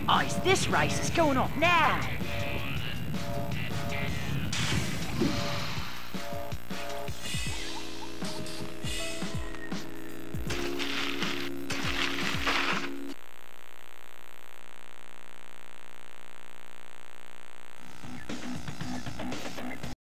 Oh, it's this race that's going off now.